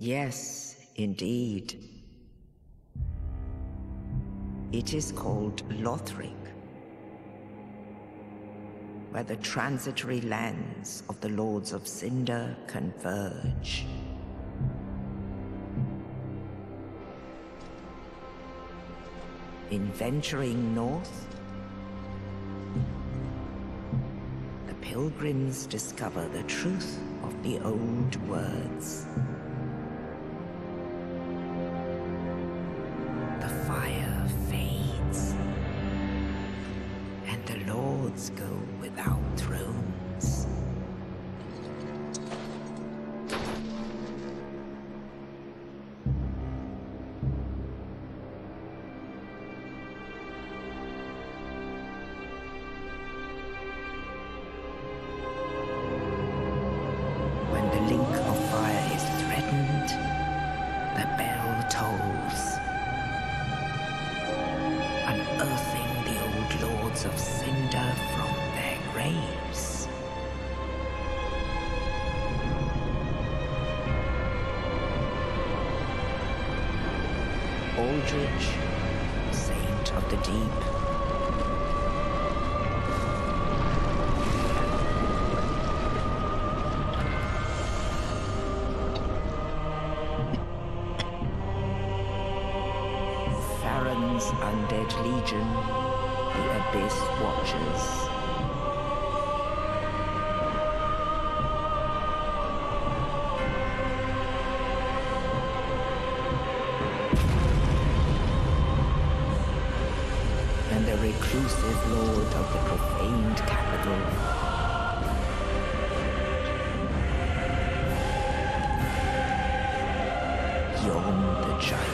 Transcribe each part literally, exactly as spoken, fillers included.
Yes, indeed. It is called Lothric, where the transitory lands of the Lords of Cinder converge. In venturing north, the pilgrims discover the truth of the old words. The fire fades, and the lords go without thrones. When the link of fire is threatened, the bell tolls, unearthing the old lords of Cinder from their graves. Aldrich, saint of the deep, Farron's undead legion, the Abyss Watchers. And the reclusive lord of the profaned capital. Yon the Giant.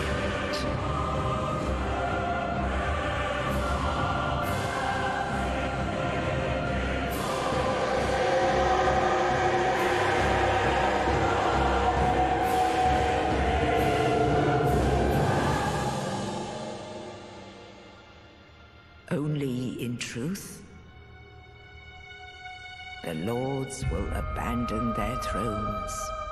Only in truth, the lords will abandon their thrones.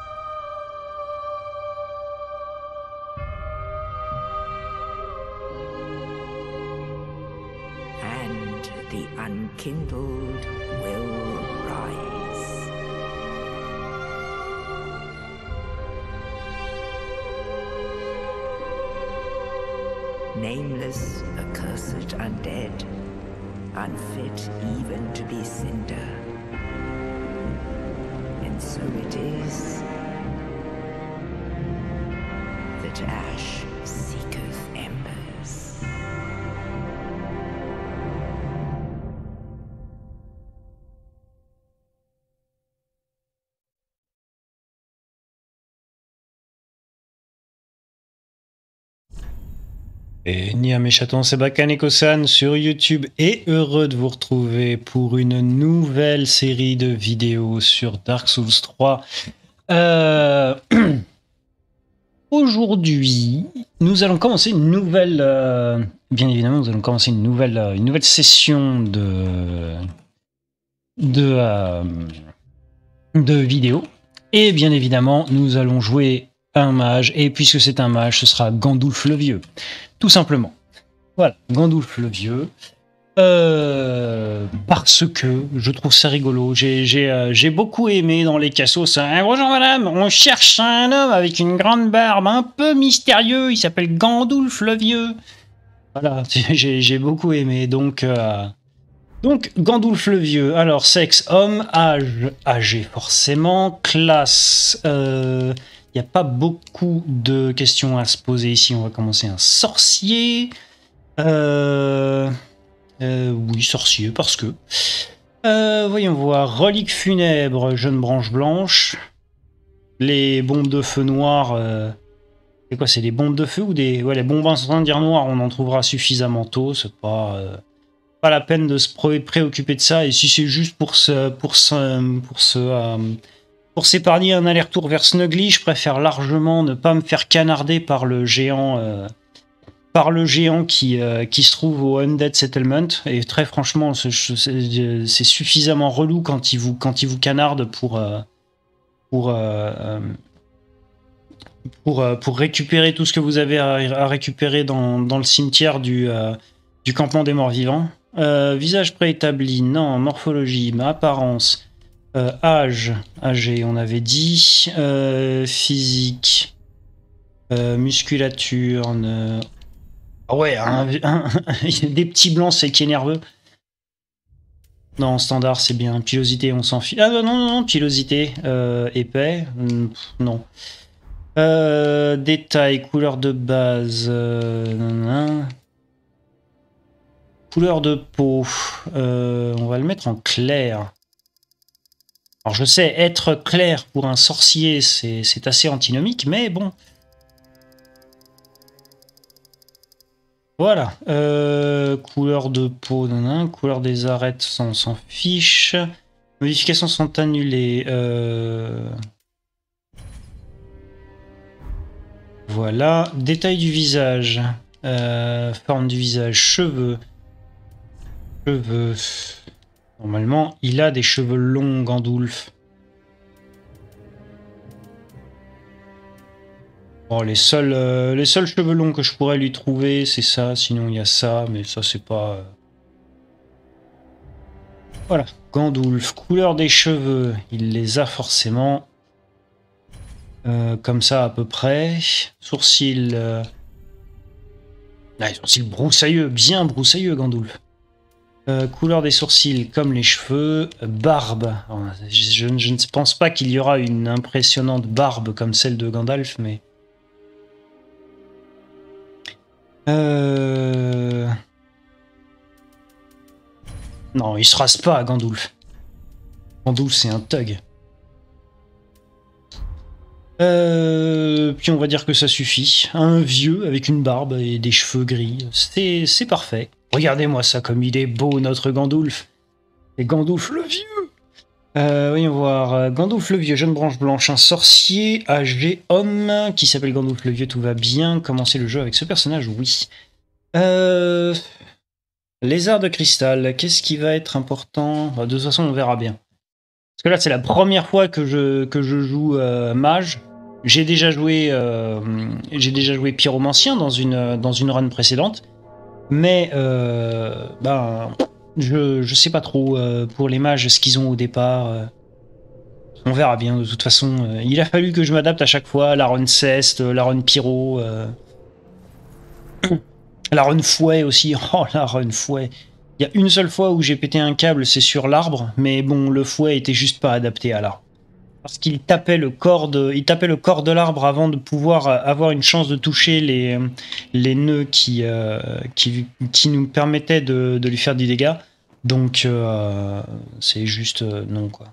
And the unkindled will rise. Nameless, accursed undead, unfit even to be cinder. And so it is that ash seeketh embers. Et Nia mes chatons, c'est Bakaneko-san sur YouTube et heureux de vous retrouver pour une nouvelle série de vidéos sur Dark Souls trois. Euh... Aujourd'hui, nous allons commencer une nouvelle, euh... bien évidemment, nous allons commencer une nouvelle, euh, une nouvelle session de de euh... de vidéos. Et bien évidemment, nous allons jouer un mage. Et puisque c'est un mage, ce sera Gandulf le Vieux. Tout simplement. Voilà, Gandulf le Vieux. Euh, parce que je trouve ça rigolo. J'ai, j'ai, euh, j'ai beaucoup aimé dans les cassos. Hein, bonjour madame, on cherche un homme avec une grande barbe, un peu mystérieux. Il s'appelle Gandulf le Vieux. Voilà, j'ai, j'ai beaucoup aimé. Donc, euh, donc Gandulf le Vieux. Alors, sexe, homme, âge, âgé forcément, classe. Euh, Il n'y a pas beaucoup de questions à se poser ici. On va commencer un sorcier. Euh, euh, oui, sorcier, parce que. Euh, voyons voir. Relique funèbre, jeune branche blanche. Les bombes de feu noires. Euh, c'est quoi? C'est des bombes de feu ou des. Ouais, les bombes incendiaires noires, on en trouvera suffisamment tôt. C'est pas. Euh, pas la peine de se pré- préoccuper de ça. Et si c'est juste pour se. Pour se. Pour se euh, Pour s'épargner un aller-retour vers Snuggly, je préfère largement ne pas me faire canarder par le géant, euh, par le géant qui, euh, qui se trouve au Undead Settlement. Et très franchement, c'est, c'est, c'est suffisamment relou quand il vous, quand il vous canarde pour, euh, pour, euh, pour, euh, pour récupérer tout ce que vous avez à, à récupérer dans, dans le cimetière du, euh, du campement des morts vivants. Euh, visage préétabli, non. Morphologie, ma apparence, euh, âge, âgé, on avait dit. Euh, physique, euh, musculature. Ne... Ah ouais, un, un, des petits blancs, c'est qui est nerveux. Non, standard, c'est bien. Pilosité, on s'en fiche. Ah non, non, non, pilosité, euh, épais, non. Euh, détail, couleur de base. Euh, couleur de peau. Euh, on va le mettre en clair. Alors je sais, être clair pour un sorcier, c'est assez antinomique, mais bon. Voilà. Euh, couleur de peau, nanana, couleur des arêtes, ça, on s'en fiche. Modifications sont annulées. Euh... Voilà. Détail du visage. Euh, forme du visage. Cheveux. Cheveux. Normalement, il a des cheveux longs, Gandulf. Bon, les seuls, euh, les seuls cheveux longs que je pourrais lui trouver, c'est ça. Sinon, il y a ça, mais ça, c'est pas... Euh... Voilà. Gandulf. Couleur des cheveux. Il les a forcément. Euh, comme ça, à peu près. Sourcils... Euh... Ah, les sourcils broussailleux. Bien broussailleux, Gandulf. Euh, couleur des sourcils comme les cheveux. Barbe. Alors, je, je, je ne pense pas qu'il y aura une impressionnante barbe comme celle de Gandalf, mais... Euh... Non, il se rase pas, Gandulf. Gandulf, c'est un thug. Euh... Puis on va dire que ça suffit. Un vieux avec une barbe et des cheveux gris. C'est parfait. Regardez-moi ça comme il est beau, notre Gandulf. Et Gandulf le vieux. Euh, voyons voir. Gandulf le vieux, jeune branche blanche, un sorcier âgé homme qui s'appelle Gandulf le vieux, tout va bien. Commencer le jeu avec ce personnage, oui. Euh... Lézard de cristal, qu'est-ce qui va être important? De toute façon, on verra bien. Parce que là, c'est la première fois que je, que je joue euh, mage. J'ai déjà joué, euh, j'ai déjà joué pyromancien dans une, dans une run précédente. Mais, euh, ben, je, je sais pas trop euh, pour les mages ce qu'ils ont au départ. Euh, on verra bien, de toute façon. Euh, il a fallu que je m'adapte à chaque fois. La run ceste, la run pyro. Euh, la run fouet aussi. Oh, la run fouet. Il y a une seule fois où j'ai pété un câble, c'est sur l'arbre. Mais bon, le fouet était juste pas adapté à l'arbre. Parce qu'il tapait le corps de, il tapait le corps de l'arbre avant de pouvoir avoir une chance de toucher les, les nœuds qui, euh, qui, qui nous permettaient de, de lui faire des dégâts. Donc, euh, c'est juste euh, non, quoi.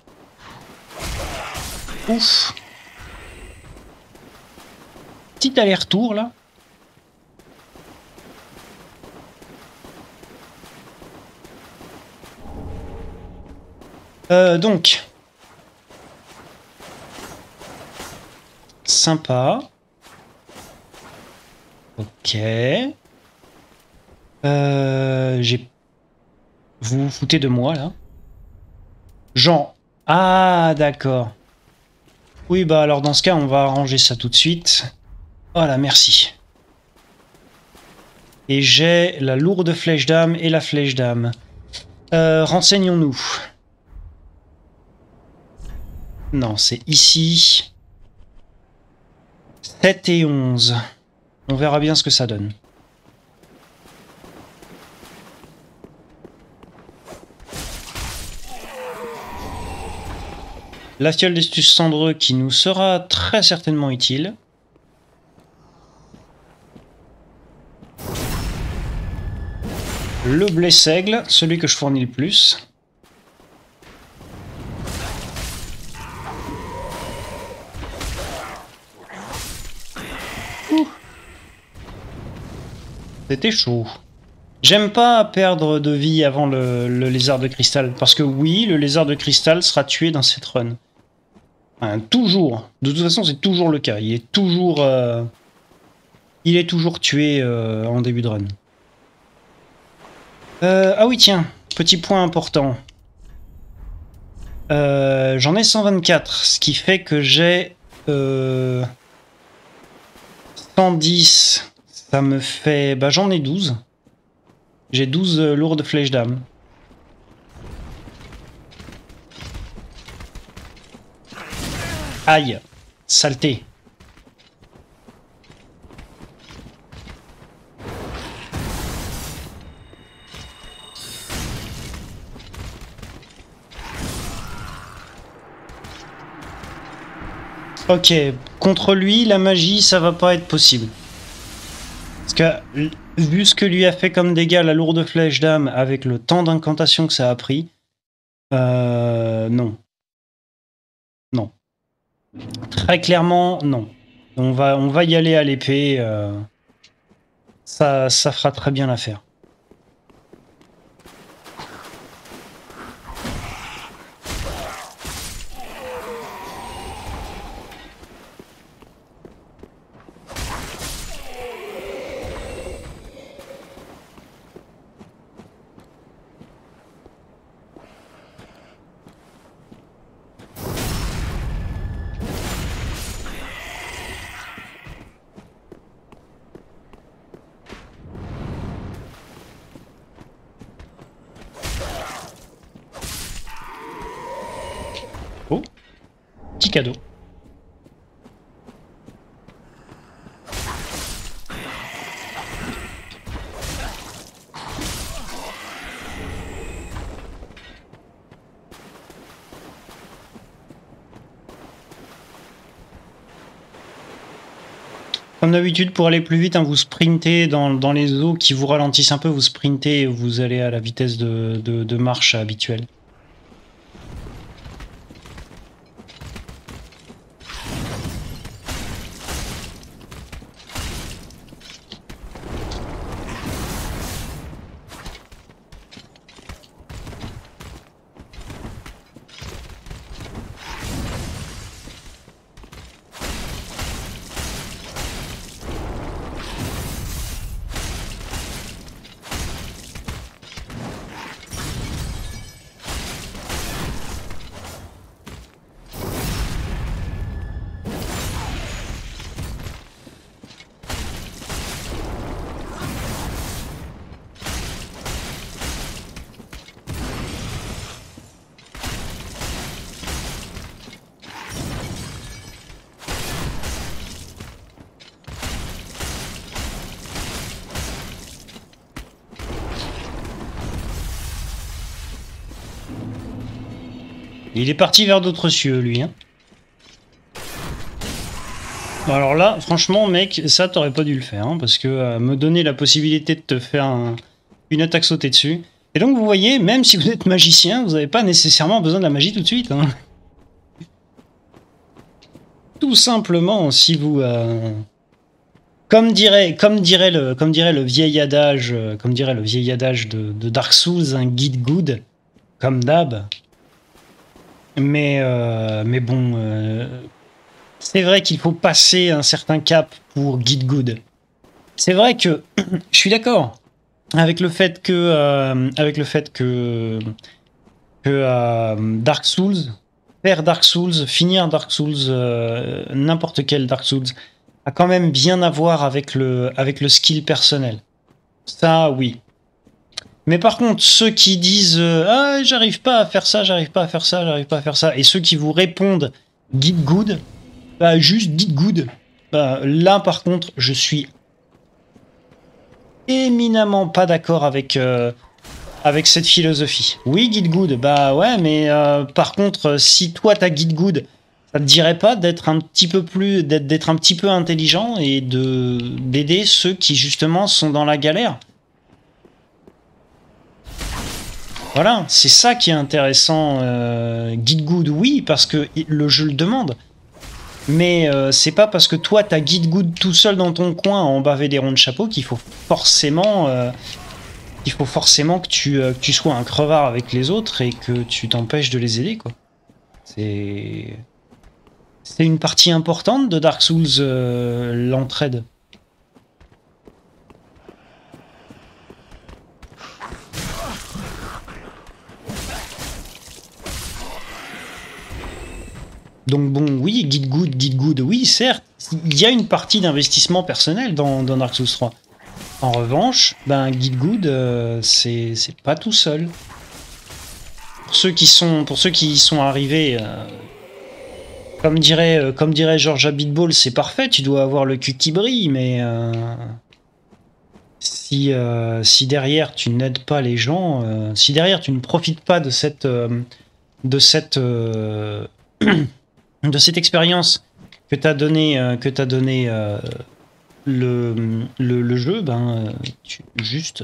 Ouf. Petit aller-retour, là. Euh, donc... Sympa. Ok. Euh, j'ai... Vous vous foutez de moi, là? Jean. Ah, d'accord. Oui, bah alors dans ce cas, on va arranger ça tout de suite. Voilà, merci. Et j'ai la lourde flèche d'âme et la flèche d'âme. Euh, renseignons-nous. Non, c'est ici. sept et onze. On verra bien ce que ça donne. La fiole d'estus cendreux qui nous sera très certainement utile. Le blé seigle, celui que je fournis le plus. C'était chaud. J'aime pas perdre de vie avant le, le lézard de cristal. Parce que oui, le lézard de cristal sera tué dans cette run. Enfin, toujours. De toute façon, c'est toujours le cas. Il est toujours... Euh, il est toujours tué euh, en début de run. Euh, ah oui, tiens. Petit point important. Euh, J'en ai cent vingt-quatre. Ce qui fait que j'ai... Euh, cent dix, ça me fait... Bah j'en ai douze. J'ai douze euh, lourdes flèches d'âme. Aïe, saleté. Ok, contre lui, la magie, ça va pas être possible. Parce que, vu ce que lui a fait comme dégâts la lourde flèche d'âme avec le temps d'incantation que ça a pris, euh, non. Non. Très clairement, non. On va, on va y aller à l'épée. Euh, ça, ça fera très bien l'affaire. Oh, petit cadeau. Comme d'habitude, pour aller plus vite, hein, vous sprintez dans, dans les eaux qui vous ralentissent un peu, vous sprintez et vous allez à la vitesse de, de, de marche habituelle. Il est parti vers d'autres cieux, lui. Hein. Bon, alors là, franchement, mec, ça, t'aurais pas dû le faire. Hein, parce que euh, me donner la possibilité de te faire un, une attaque sautée dessus. Et donc, vous voyez, même si vous êtes magicien, vous n'avez pas nécessairement besoin de la magie tout de suite. Hein. Tout simplement, si vous... Euh, comme, dirait, comme, dirait le, comme dirait le vieil adage, euh, comme dirait le vieil adage de, de Dark Souls, un guide good, comme d'hab. Mais, euh, mais bon, euh, c'est vrai qu'il faut passer un certain cap pour Guide Good. C'est vrai que je suis d'accord avec le fait que, euh, avec le fait que, que euh, Dark Souls, faire Dark Souls, finir Dark Souls, euh, n'importe quel Dark Souls, a quand même bien à voir avec le, avec le skill personnel. Ça, oui. Mais par contre, ceux qui disent euh, ah, j'arrive pas à faire ça, j'arrive pas à faire ça, j'arrive pas à faire ça, et ceux qui vous répondent Guide Good, bah juste dites Good. Bah, là, par contre, je suis éminemment pas d'accord avec, euh, avec cette philosophie. Oui, Guide Good, bah ouais, mais euh, par contre, si toi t'as Guide Good, ça te dirait pas d'être un petit peu plus, d'être un petit peu intelligent et de d'aider ceux qui justement sont dans la galère. Voilà, c'est ça qui est intéressant. Euh, Guide Good, oui, parce que le jeu le demande. Mais euh, c'est pas parce que toi, t'as Guide Good tout seul dans ton coin à en baver des ronds de chapeau qu'il faut forcément, euh, qu'il faut forcément que tu, euh, que tu sois un crevard avec les autres et que tu t'empêches de les aider, quoi. C'est... C'est une partie importante de Dark Souls, euh, l'entraide. Donc bon, oui, Git Good, Git Good, oui, certes, il y a une partie d'investissement personnel dans, dans Dark Souls trois. En revanche, ben, Git Good, euh, c'est pas tout seul. Pour ceux qui sont, pour ceux qui y sont arrivés, euh, comme dirait, euh, comme dirait George Abitball, c'est parfait, tu dois avoir le cul qui brille, mais euh, si, euh, si derrière tu n'aides pas les gens, euh, si derrière tu ne profites pas de cette, euh, de cette, euh, de cette expérience que t'as donné, euh, que t'as donné euh, le, le, le jeu, ben, euh, tu, juste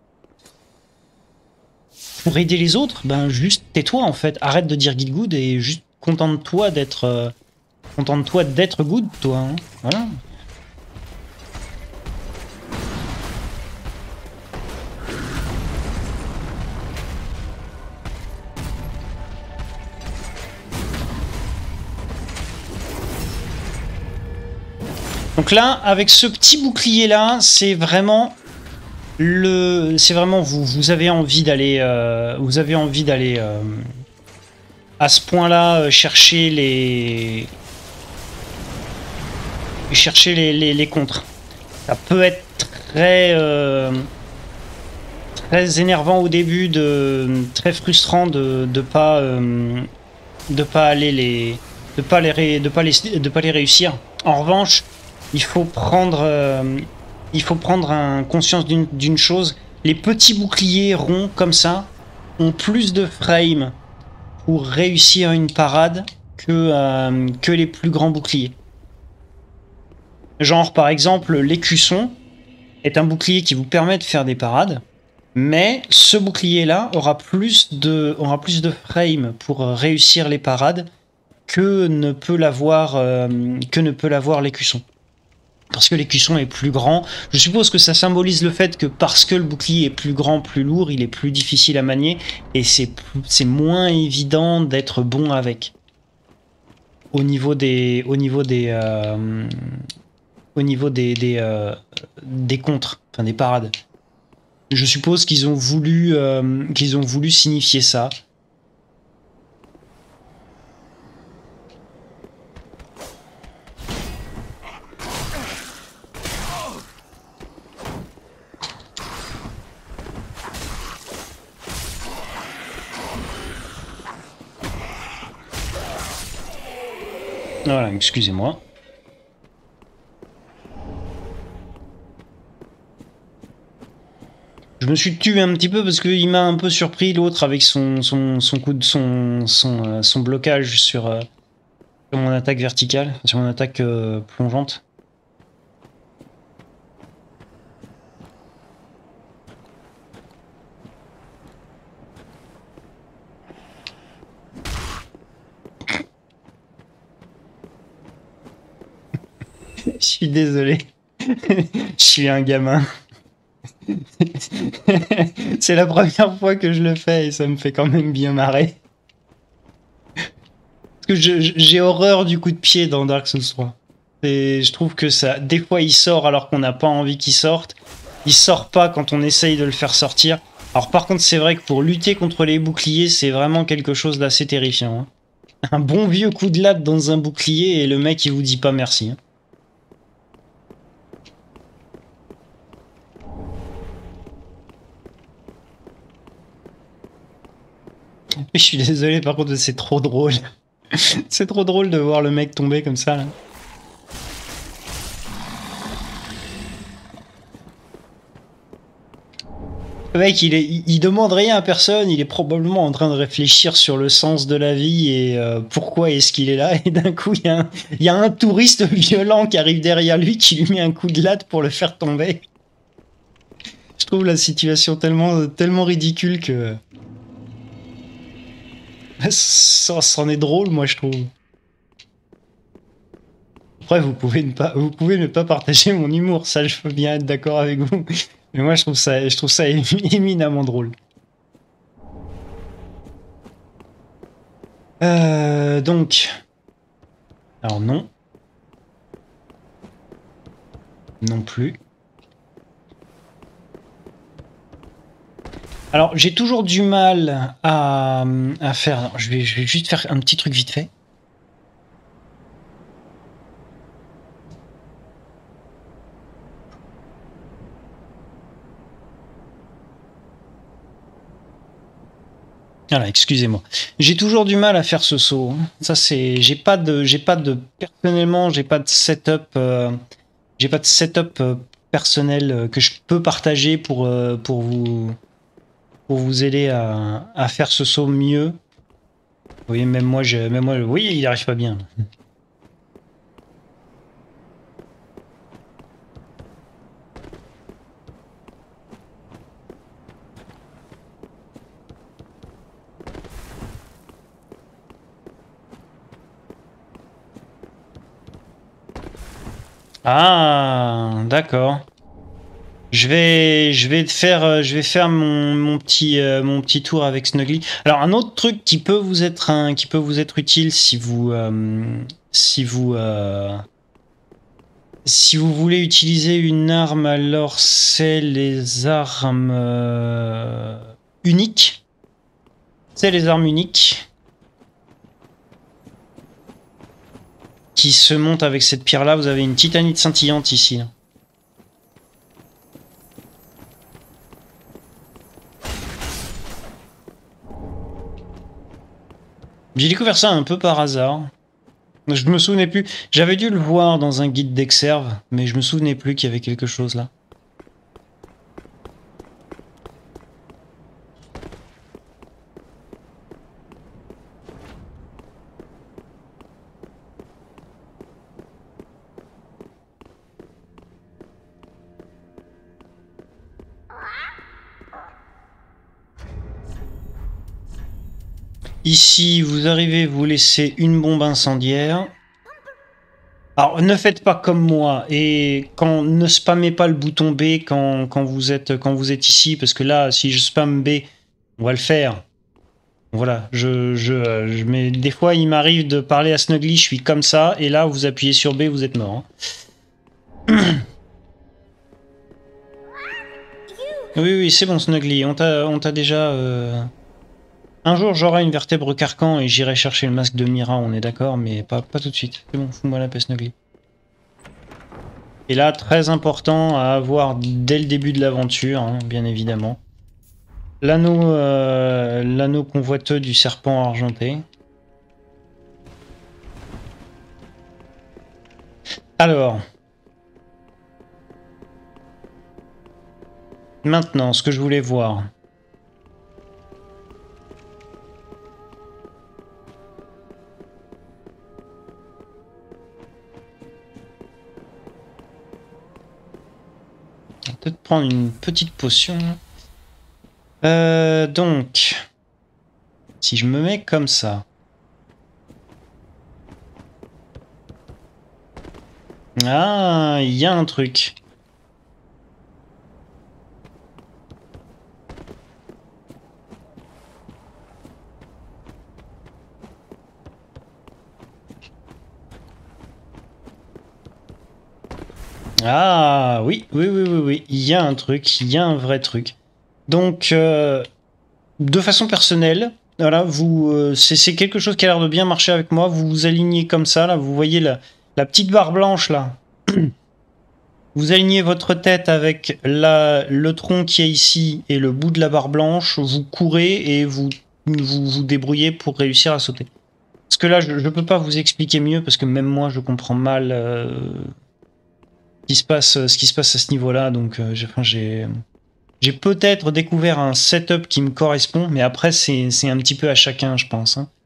pour aider les autres, ben juste tais-toi en fait, arrête de dire Git Good et juste contente-toi d'être, euh, contente-toi d'être good, toi, hein. Voilà. Donc là, avec ce petit bouclier là, c'est vraiment le, c'est vraiment vous, vous avez envie d'aller, euh, vous avez envie d'aller euh, à ce point-là euh, chercher les, chercher les, les, les contres. Ça peut être très, euh, très énervant au début, de, très frustrant de de pas, euh, de pas aller les, de pas les, de pas les, de pas les réussir. En revanche, il faut prendre, euh, il faut prendre un, conscience d'une chose. Les petits boucliers ronds comme ça ont plus de frames pour réussir une parade que, euh, que les plus grands boucliers. Genre par exemple l'écusson est un bouclier qui vous permet de faire des parades, mais ce bouclier là aura plus de, aura plus de frames pour réussir les parades que ne peut l'avoir, euh, que ne peut l'avoir l'écusson. Parce que l'écusson est plus grand. Je suppose que ça symbolise le fait que parce que le bouclier est plus grand, plus lourd, il est plus difficile à manier et c'est c'est moins évident d'être bon avec. Au niveau des, au niveau des, euh, au niveau des, des, euh, des contres, enfin des parades. Je suppose qu'ils ont voulu, euh, qu'ils ont voulu signifier ça. Voilà, excusez-moi. Je me suis tué un petit peu parce qu'il m'a un peu surpris l'autre avec son, son, son coup de son, son, euh, son blocage sur, euh, sur mon attaque verticale, sur mon attaque euh, plongeante. Je suis désolé. Je suis un gamin. C'est la première fois que je le fais et ça me fait quand même bien marrer. Parce que j'ai horreur du coup de pied dans Dark Souls trois. Et je trouve que ça, des fois il sort alors qu'on n'a pas envie qu'il sorte. Il sort pas quand on essaye de le faire sortir. Alors par contre c'est vrai que pour lutter contre les boucliers c'est vraiment quelque chose d'assez terrifiant, hein. Un bon vieux coup de latte dans un bouclier et le mec il vous dit pas merci, hein. Je suis désolé, par contre, c'est trop drôle. C'est trop drôle de voir le mec tomber comme ça, là. Le mec, il, est, il, il demande rien à personne, il est probablement en train de réfléchir sur le sens de la vie et euh, pourquoi est-ce qu'il est là. Et d'un coup, il y, a un, il y a un touriste violent qui arrive derrière lui, qui lui met un coup de latte pour le faire tomber. Je trouve la situation tellement, tellement ridicule que... Ça, c'en est drôle, moi, je trouve. Après, vous pouvez ne pas, vous pouvez ne pas partager mon humour, ça, je peux bien être d'accord avec vous. Mais moi, je trouve ça, je trouve ça éminemment drôle. Euh, donc, alors non, non plus. Alors, j'ai toujours du mal à, à faire... Je vais, je vais juste faire un petit truc vite fait. Voilà, excusez-moi. J'ai toujours du mal à faire ce saut. Hein. Ça c'est, j'ai pas de, j'ai pas de personnellement, j'ai pas de setup, euh, j'ai pas de setup euh, personnel euh, que je peux partager pour euh, pour vous pour vous aider à, à faire ce saut mieux. Vous voyez, même moi, je, même moi, oui, il arrive pas bien. Ah, d'accord. Je vais, je vais faire, je vais faire mon, mon petit, euh, mon petit tour avec Snuggly. Alors un autre truc qui peut vous être, un, qui peut vous être utile si vous, euh, si vous, euh, si vous voulez utiliser une arme, alors c'est les armes euh, uniques. C'est les armes uniques qui se montent avec cette pierre-là. Vous avez une titanite scintillante ici. J'ai découvert ça un peu par hasard. Je me souvenais plus. J'avais dû le voir dans un guide d'Exerve, mais je me souvenais plus qu'il y avait quelque chose là. Ici, vous arrivez, vous laissez une bombe incendiaire. Alors, ne faites pas comme moi et quand ne spammez pas le bouton B quand, quand, vous êtes, quand vous êtes ici, parce que là, si je spamme B, on va le faire. Voilà, je, je, je, mais des fois, il m'arrive de parler à Snuggly, je suis comme ça, et là, vous appuyez sur B, vous êtes mort. Hein. Oui, oui, c'est bon, Snuggly, on t'a déjà... Euh... Un jour, j'aurai une vertèbre carcan et j'irai chercher le masque de Mira, on est d'accord, mais pas, pas tout de suite. C'est bon, fous-moi la paix, Snuggly. Et là, très important à avoir dès le début de l'aventure, hein, bien évidemment. L'anneau euh, l'anneau convoiteux du serpent argenté. Alors. Maintenant, ce que je voulais voir. Peut-être prendre une petite potion. Euh, donc, si je me mets comme ça. Ah, il y a un truc. Ah, oui, oui, oui, oui, oui. Il y a un truc, il y a un vrai truc. Donc, euh, de façon personnelle, voilà, vous, euh, c'est quelque chose qui a l'air de bien marcher avec moi. Vous vous alignez comme ça, là. Vous voyez la, la petite barre blanche, là. Vous alignez votre tête avec la, le tronc qui est ici et le bout de la barre blanche. Vous courez et vous vous, vous débrouillez pour réussir à sauter. Parce que là, je ne peux pas vous expliquer mieux parce que même moi, je comprends mal euh, ce, qui se passe, ce qui se passe à ce niveau-là. Donc, euh, j'ai... Enfin, j'ai J'ai peut-être découvert un setup qui me correspond, mais après, c'est un petit peu à chacun, je pense. Hein.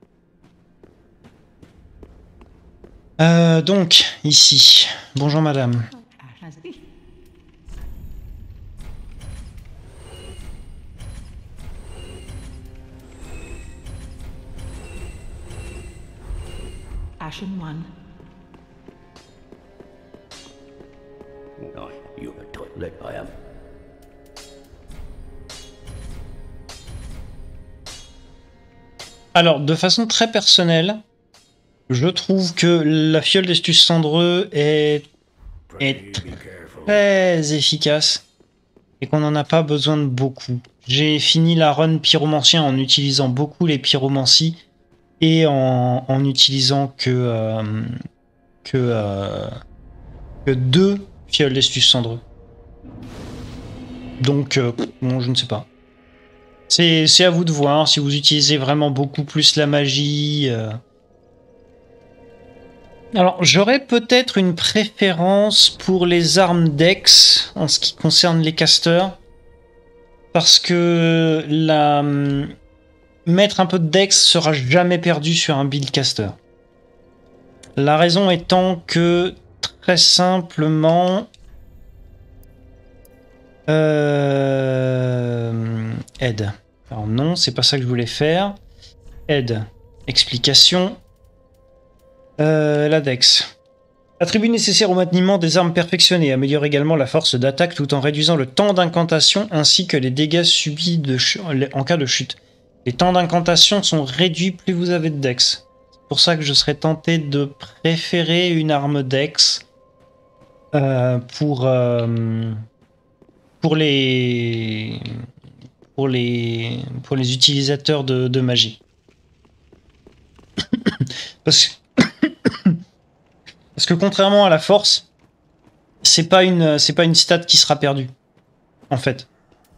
Euh, donc, ici. Bonjour, madame. Ashen one. No, you were totally I am. Alors, de façon très personnelle, je trouve que la fiole d'Estus cendreux est, est très efficace et qu'on n'en a pas besoin de beaucoup. J'ai fini la run pyromancien en utilisant beaucoup les pyromancies et en, en utilisant que, euh, que, euh, que deux fioles d'Estus cendreux. Donc, euh, bon, je ne sais pas. C'est c'est à vous de voir si vous utilisez vraiment beaucoup plus la magie. Euh... Alors, j'aurais peut-être une préférence pour les armes Dex en ce qui concerne les casters. Parce que la... mettre un peu de Dex sera jamais perdu sur un build caster. La raison étant que, très simplement... Euh... Aide. Alors non, c'est pas ça que je voulais faire. Aide. Explication. Euh, la Dex. Attribut nécessaire au mainteniment des armes perfectionnées. Améliore également la force d'attaque tout en réduisant le temps d'incantation ainsi que les dégâts subis de en cas de chute. Les temps d'incantation sont réduits plus vous avez de Dex. C'est pour ça que je serais tenté de préférer une arme Dex euh, pour, euh, pour, les, pour, les, pour les utilisateurs de, de magie. Parce que Parce que contrairement à la force, c'est pas une, c'est pas une stat qui sera perdue, en fait.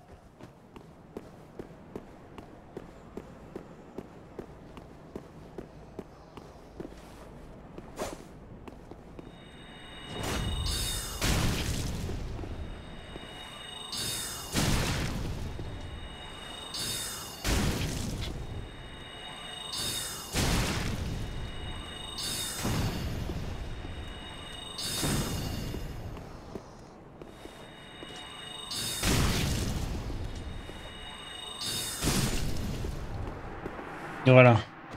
Et voilà.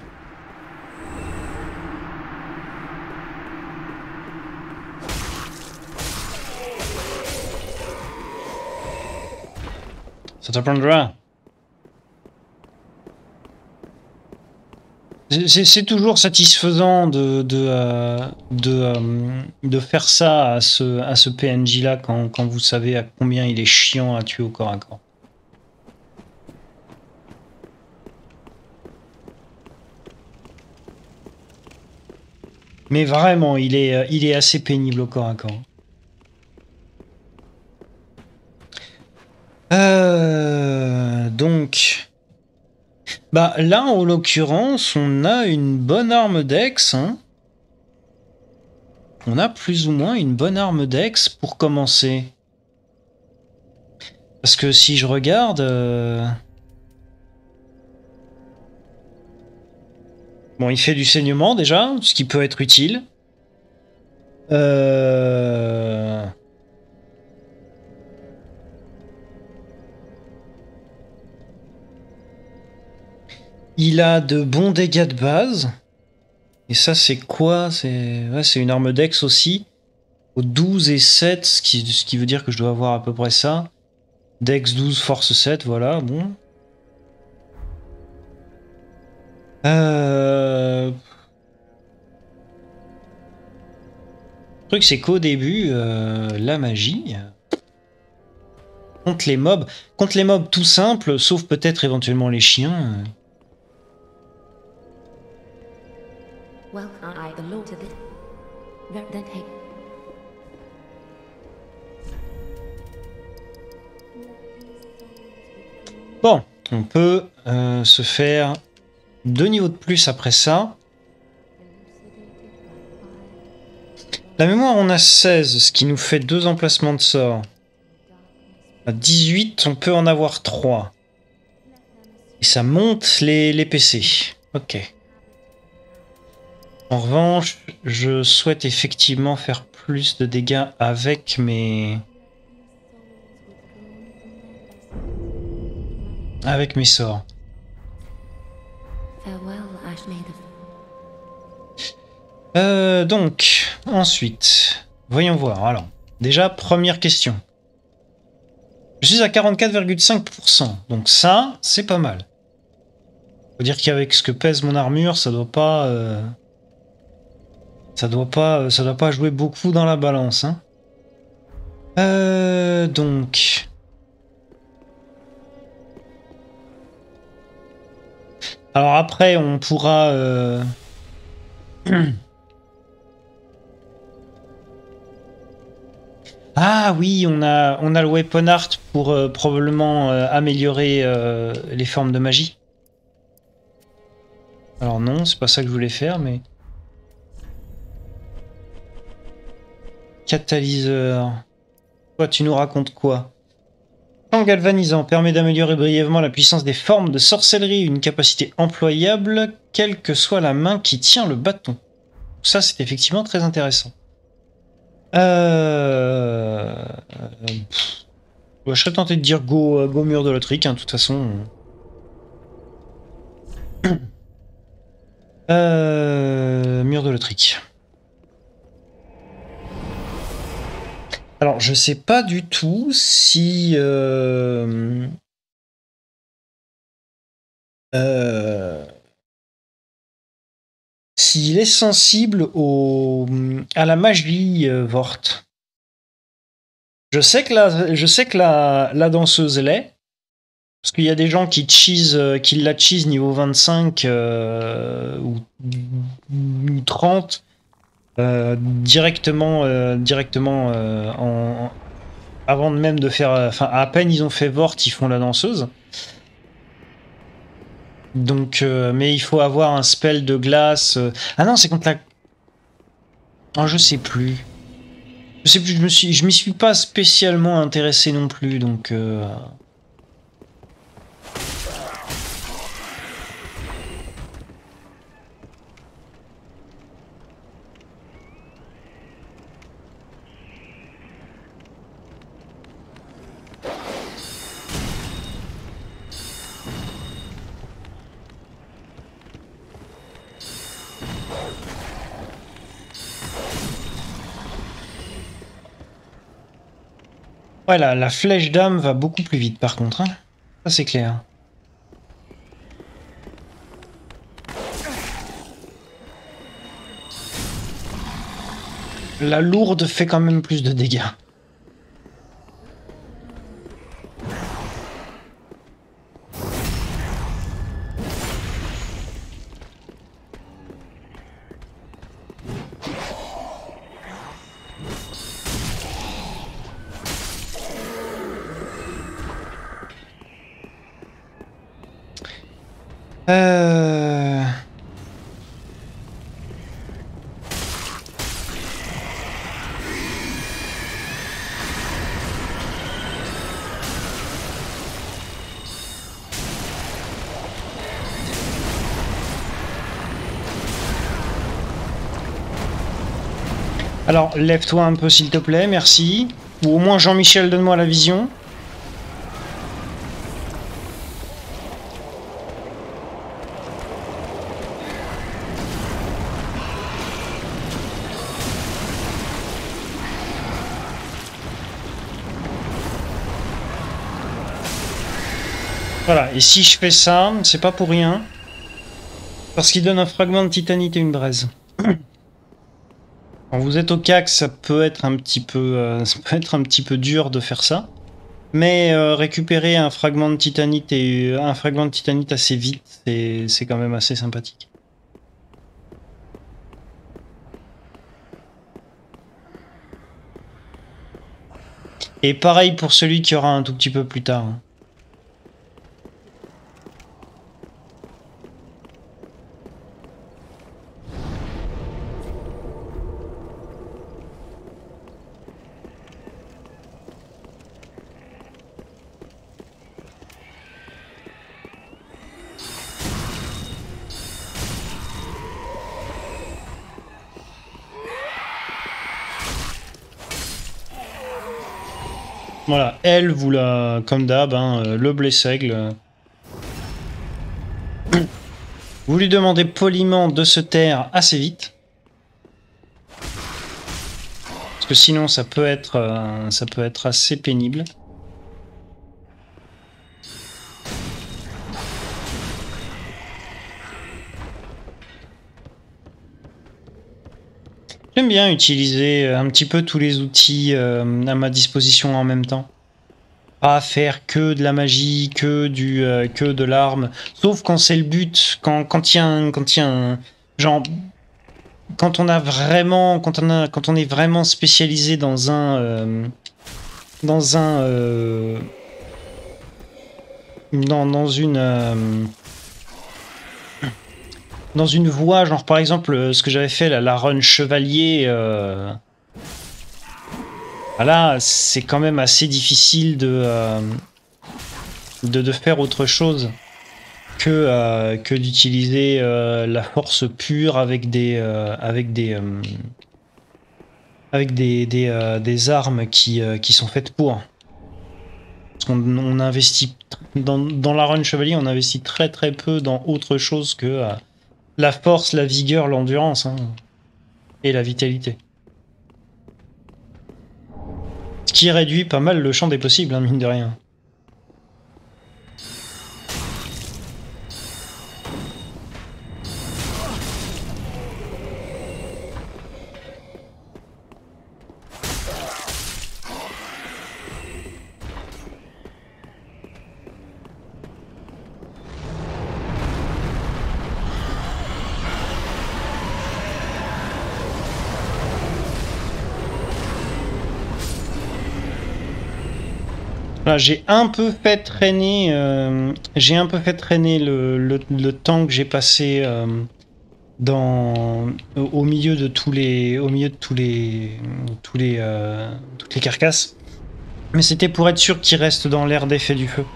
Ça t'apprendra. C'est toujours satisfaisant de, de, euh, de, euh, de faire ça à ce, à ce P N J là quand, quand vous savez à combien il est chiant à tuer au corps à corps. Mais vraiment, il est, il est assez pénible au corps à corps. Euh, donc... Bah là, en l'occurrence, on a une bonne arme Dex. Hein. On a plus ou moins une bonne arme Dex pour commencer. Parce que si je regarde... Euh... Bon, il fait du saignement déjà, ce qui peut être utile. Euh... Il a de bons dégâts de base. Et ça, c'est quoi? C'est ouais, c'est une arme Dex aussi. Au douze et sept, ce qui, ce qui veut dire que je dois avoir à peu près ça. Dex douze, Force sept, voilà, bon. Euh... Le truc, c'est qu'au début, euh, la magie... Contre les mobs, contre les mobs tout simples, sauf peut-être éventuellement les chiens... Well, I the law to this. Then hey. Bon, on peut euh, se faire deux niveaux de plus après ça. La mémoire, on a seize, ce qui nous fait deux emplacements de sort. À dix-huit, on peut en avoir trois. Et ça monte les, les P C. Ok. En revanche, je souhaite effectivement faire plus de dégâts avec mes... Avec mes sorts. Euh, donc, ensuite, voyons voir. Alors, déjà, première question. Je suis à quarante-quatre virgule cinq pour cent, donc ça, c'est pas mal. Faut dire qu'avec ce que pèse mon armure, ça doit pas... Euh... Ça doit pas, ça doit pas jouer beaucoup dans la balance, hein. Euh, donc... Alors après, on pourra... Euh... Ah oui, on a, on a le weapon art pour euh, probablement euh, améliorer euh, les formes de magie. Alors non, c'est pas ça que je voulais faire, mais... Catalyseur. Toi, tu nous racontes quoi? Champ galvanisant permet d'améliorer brièvement la puissance des formes de sorcellerie, une capacité employable, quelle que soit la main qui tient le bâton. Ça, c'est effectivement très intéressant. Euh... Pff. Je serais tenté de dire go, go mur de l'autrique, hein, de toute façon. Euh... Mur de l'autrique. Alors, je sais pas du tout si... Euh... Euh... S'il est sensible au... à la magie, euh, Vort. Je sais que la, je sais que la, la danseuse l'est. Parce qu'il y a des gens qui, cheese, qui la cheese niveau vingt-cinq euh, ou, ou trente euh, directement, euh, directement euh, en, en, avant même de faire... Enfin, à peine ils ont fait Vort, ils font la danseuse. Donc, euh, mais il faut avoir un spell de glace. Euh... Ah non, c'est contre la... Oh, je sais plus. Je sais plus, je me suis, je m'y suis pas spécialement intéressé non plus, donc... Euh... Ouais, la, la flèche d'âme va beaucoup plus vite par contre. Hein. Ça c'est clair. La lourde fait quand même plus de dégâts. Euh... Alors, lève-toi un peu s'il te plaît, merci. Ou au moins Jean-Michel, donne-moi la vision. Voilà, et si je fais ça, c'est pas pour rien. Parce qu'il donne un fragment de titanite et une braise. Quand vous êtes au C A C, ça peut être un petit peu, euh, ça peut être un petit peu dur de faire ça. Mais euh, récupérer un fragment de titanite et un fragment de titanite assez vite, c'est quand même assez sympathique. Et pareil pour celui qui aura un tout petit peu plus tard. Hein. Voilà, elle, vous la, comme d'hab, hein, le blé-seigle. Vous lui demandez poliment de se taire assez vite. Parce que sinon, ça peut être, euh, ça peut être assez pénible. J'aime bien utiliser un petit peu tous les outils euh, à ma disposition en même temps. Pas faire que de la magie, que du, euh, que de l'arme. Sauf quand c'est le but, quand quand il y a un, quand il y a un genre quand on a vraiment, quand on a, quand on est vraiment spécialisé dans un, euh, dans un, euh, dans, dans une, euh, dans une voie, genre par exemple ce que j'avais fait là, la run chevalier. Euh, Là, c'est quand même assez difficile de, euh, de, de faire autre chose que, euh, que d'utiliser euh, la force pure avec des, euh, avec des, euh, avec des, des, euh, des armes qui, euh, qui sont faites pour. Parce qu'on on investit dans, dans la run chevalier, on investit très très peu dans autre chose que euh, la force, la vigueur, l'endurance hein, et la vitalité. Ce qui réduit pas mal le champ des possibles, hein, mine de rien. Voilà, j'ai un peu fait traîner, euh, j'ai un peu fait traîner le, le, le temps que j'ai passé euh, dans au, au milieu de tous les, au milieu de tous les, tous les, euh, toutes les carcasses. Mais c'était pour être sûr qu'il reste dans l'air d'effet du feu.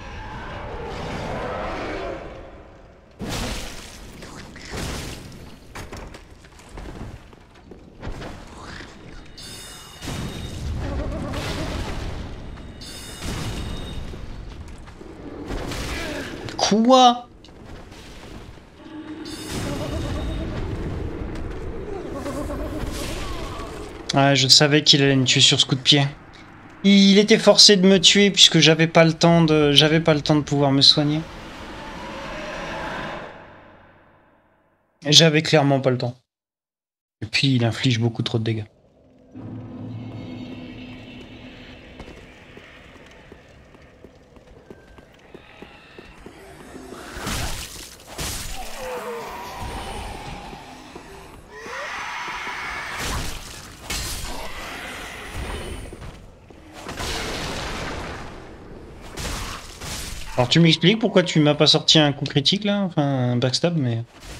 Quoi? Ah, je savais qu'il allait me tuer sur ce coup de pied. Il était forcé de me tuer puisque j'avais pas le temps de, j'avais pas le temps de pouvoir me soigner. J'avais clairement pas le temps. Et puis il inflige beaucoup trop de dégâts. Alors tu m'expliques pourquoi tu m'as pas sorti un coup critique là, enfin un backstab, mais...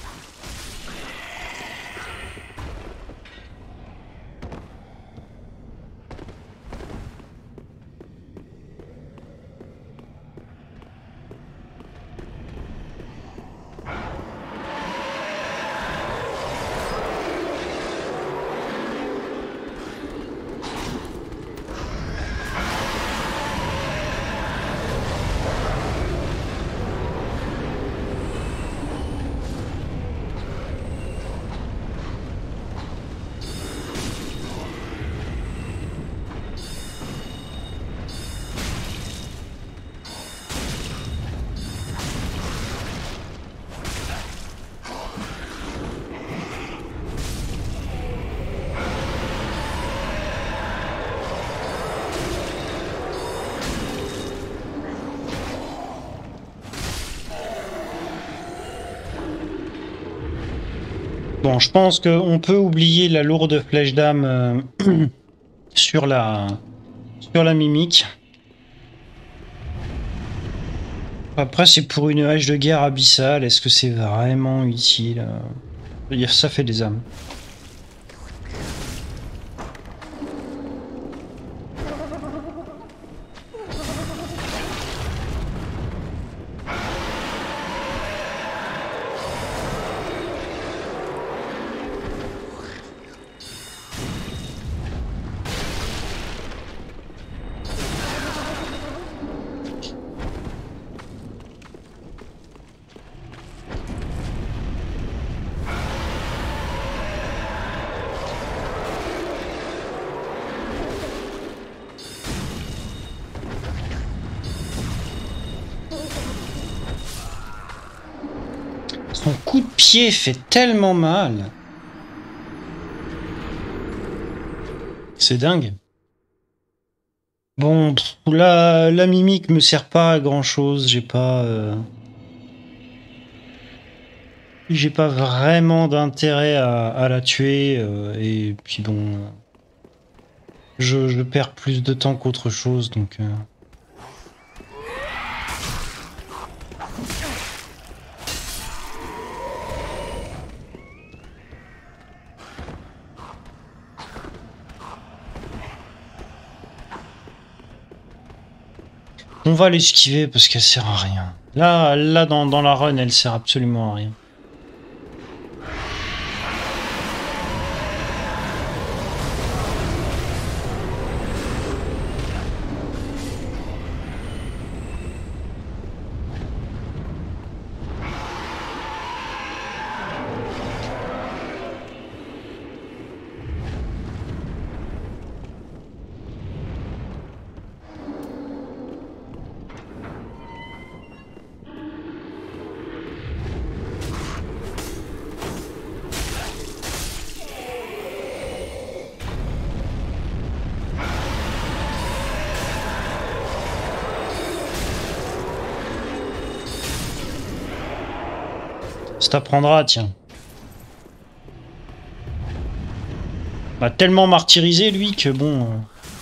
Bon, je pense qu'on peut oublier la lourde flèche d'âme euh, sur la sur la mimique. Après, c'est pour une hache de guerre abyssale. Est-ce que c'est vraiment utile? Je veux dire, ça fait des âmes. Son coup de pied fait tellement mal. C'est dingue. Bon, pff, la, la mimique me sert pas à grand chose. J'ai pas. Euh... j'ai pas vraiment d'intérêt à, à la tuer. Euh, et puis bon, je, je perds plus de temps qu'autre chose, donc. Euh... On va l'esquiver parce qu'elle sert à rien. Là, là dans, dans la run, elle sert absolument à rien. Ça t'apprendra, tiens. Bah, tellement martyrisé, lui, que bon... Euh...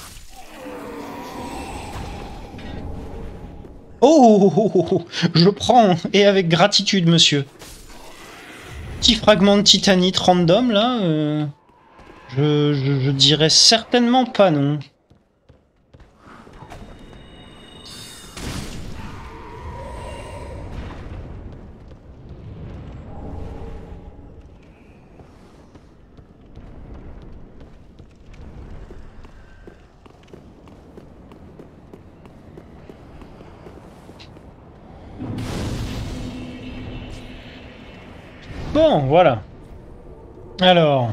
Oh, oh, oh, oh, je prends, et avec gratitude, monsieur. Petit fragment de titanite random, là. Euh... Je, je, je dirais certainement pas non. Bon, voilà. Alors...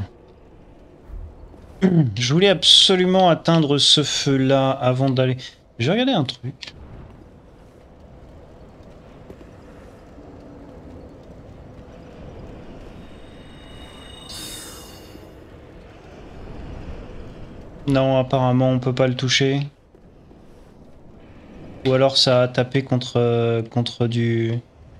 Je voulais absolument atteindre ce feu-là avant d'aller... Je vais regarder un truc. Non, apparemment, on peut pas le toucher. Ou alors ça a tapé contre, contre du...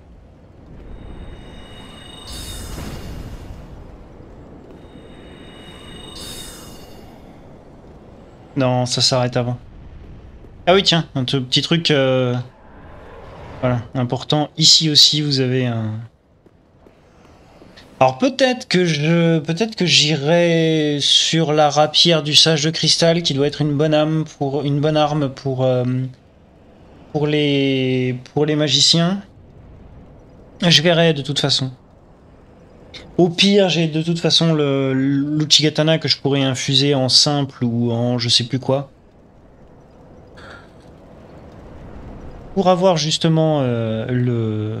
Non, ça s'arrête avant. Ah oui, tiens, un petit truc... Euh... Voilà, important. Ici aussi, vous avez un... Alors peut-être que je, peut-être que j'irai sur la rapière du sage de cristal, qui doit être une bonne arme pour une bonne arme pour euh, pour les pour les magiciens. Je verrai de toute façon. Au pire, j'ai de toute façon le l'Uchigatana que je pourrais infuser en simple ou en je sais plus quoi. Pour avoir justement euh, le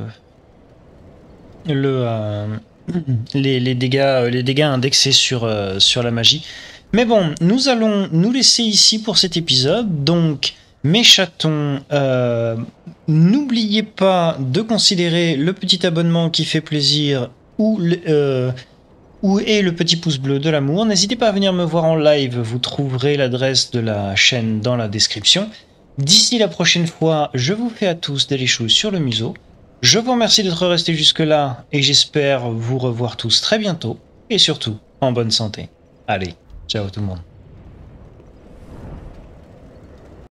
le euh, Les, les, dégâts, les dégâts indexés sur, euh, sur la magie. Mais bon, nous allons nous laisser ici pour cet épisode. Donc, mes chatons, euh, n'oubliez pas de considérer le petit abonnement qui fait plaisir ou, euh, ou et le petit pouce bleu de l'amour. N'hésitez pas à venir me voir en live. Vous trouverez l'adresse de la chaîne dans la description. D'ici la prochaine fois, je vous fais à tous des léchous sur le museau. Je vous remercie d'être resté jusque-là et j'espère vous revoir tous très bientôt et surtout en bonne santé. Allez, ciao tout le monde.